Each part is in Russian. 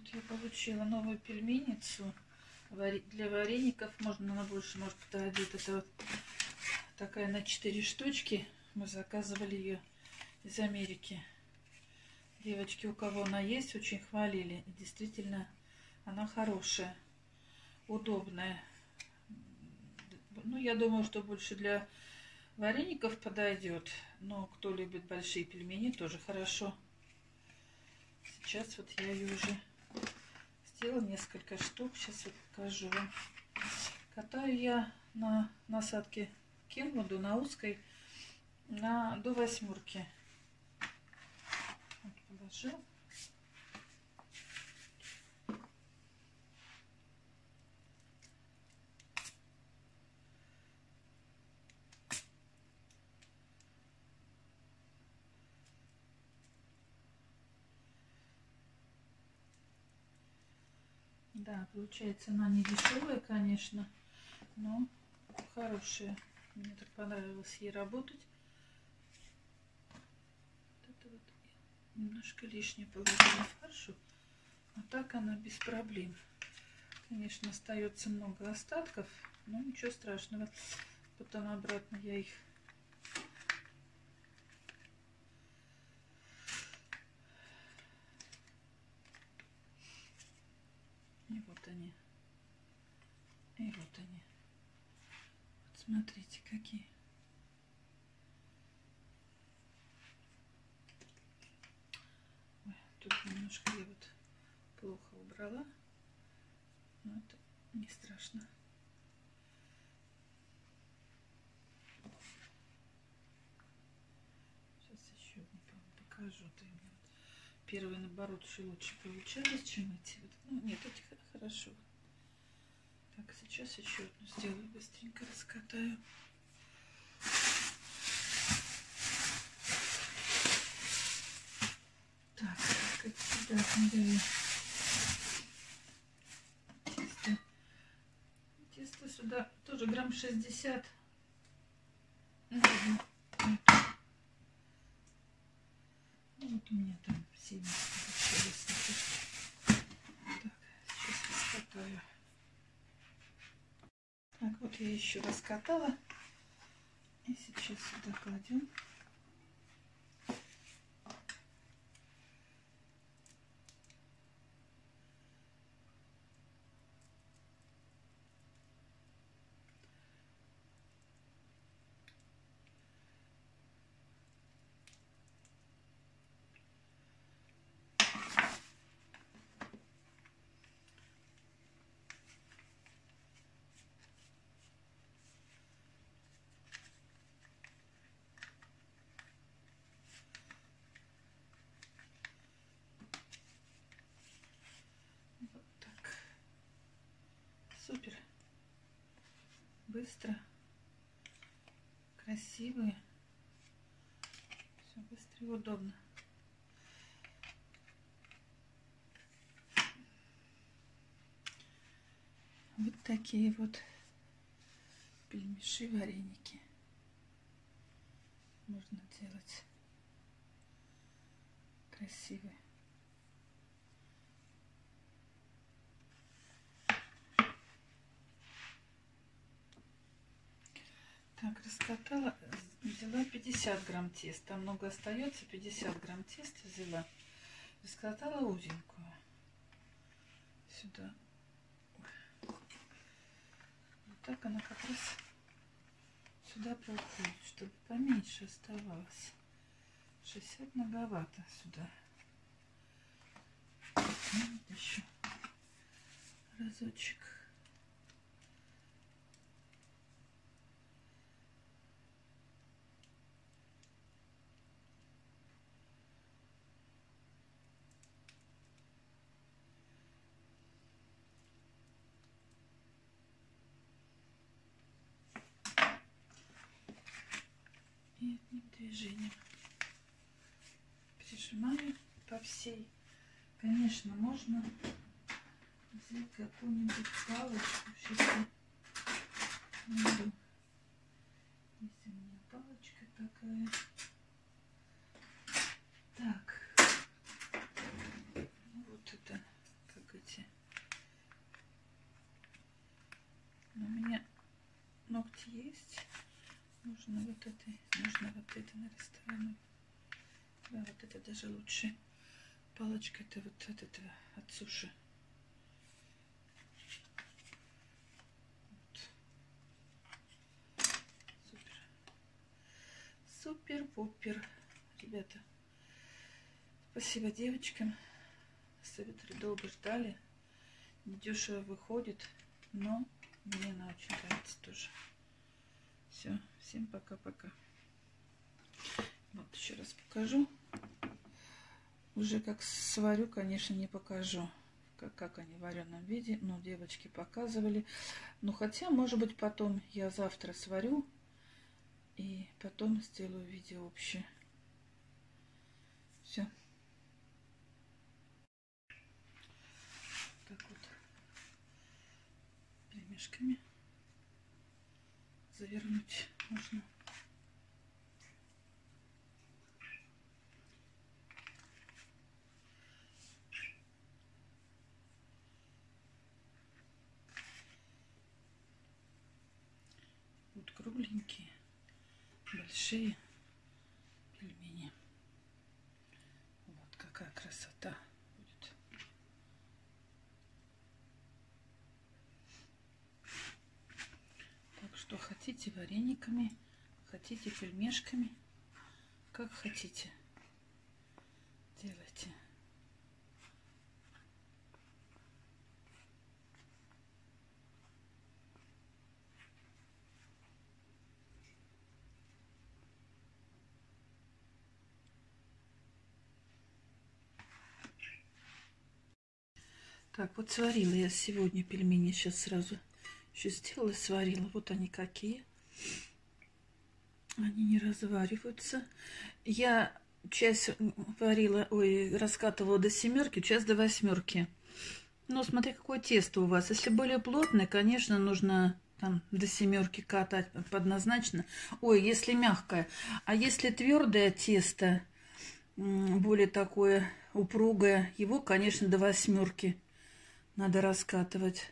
Вот я получила новую пельменницу для вареников. Можно она больше, может, подойдет. Это вот такая на 4 штучки. Мы заказывали ее из Америки. Девочки, у кого она есть, очень хвалили. И действительно, она хорошая, удобная. Ну, я думаю, что больше для вареников подойдет. Но кто любит большие пельмени, тоже хорошо. Сейчас вот я ее уже сделала несколько штук. Сейчас вот покажу вам. Катаю я на насадке Kenwood на узкой до 8. Вот положил. Да, получается, она не дешевая, конечно, но хорошая. Мне так понравилось ей работать. Вот это вот немножко лишнее положила фаршу, а так она без проблем. Конечно, остается много остатков, но ничего страшного. Потом обратно я их и вот они. И вот они. Вот смотрите, какие. Ой, тут немножко я вот плохо убрала. Но это не страшно. Сейчас еще покажу. Первые, наоборот, еще лучше получались, чем эти. Ну, нет, эти хорошо. Так, сейчас еще одну сделаю, быстренько раскатаю. Так, как сюда даю тесто. Тесто сюда тоже грамм 60. Вот у меня там 70 получилось. Так, сейчас раскатаю. Так, вот я еще раскатала. И сейчас сюда кладем. Супер. Быстро. Красивые. Все быстро и удобно. Вот такие вот пельмеши, вареники можно делать. Красивые. Так, раскатала, взяла 50 грамм теста. Много остается, 50 грамм теста взяла. Раскатала узенькую. Сюда. Вот так она как раз сюда проходит, чтобы поменьше оставалось. 60 многовато сюда. Вот еще разочек. И одним движением прижимаю по всей. Конечно, можно взять какую-нибудь палочку. Сейчас я найду. Есть у меня палочка такая. Так. Вот это как Можно вот этой, можно вот это на ресторане. Да, вот это даже лучше. Палочка это вот от этого, от суши. Вот. Супер. Супер-пупер. Ребята, спасибо девочкам. Советы долго ждали. Недешево выходит, но мне она очень нравится тоже. Все, всем пока-пока. Вот еще раз покажу. Уже как сварю, конечно, не покажу, как они в вареном виде. Но девочки показывали. Ну, хотя, может быть, потом я завтра сварю и потом сделаю видео общее. Все. Так вот. Пельмешками завернуть можно. Вот кругленькие, большие пельмени. Вот какая красота будет. Так что хотите варениками, хотите пельмешками, как хотите, делайте. Так, вот сварила я сегодня пельмени. Сейчас сразу еще сделала, сварила. Вот они какие. Они не развариваются. Я часть варила, раскатывала до 7, часть до 8. Ну, смотри, какое тесто у вас. Если более плотное, конечно, нужно там до 7 катать подназначено. Ой, если мягкое. А если твердое тесто, более такое упругое, его, конечно, до 8 надо раскатывать.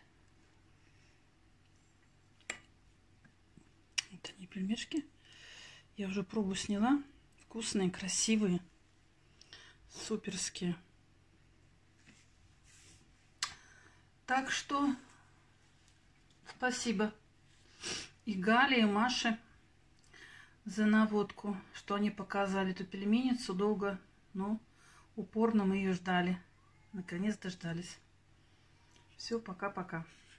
Вот они, пельмешки. Я уже пробу сняла. Вкусные, красивые, суперские. Так что спасибо и Гале, и Маше за наводку, что они показали эту пельменницу долго, но упорно мы ее ждали. Наконец дождались. Все, пока-пока.